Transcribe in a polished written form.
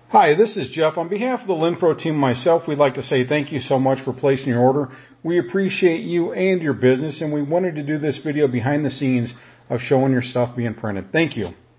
Hi, this is Jeff. On behalf of the Lynnpro team and myself, we'd like to say thank you so much for placing your order. We appreciate you and your business, and we wanted to do this video behind the scenes of showing your stuff being printed. Thank you.